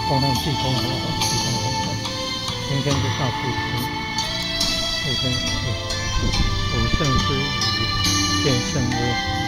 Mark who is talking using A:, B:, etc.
A: 风浪季风好不好？季风很好。今天是大布天，后天是5胜之5变胜2。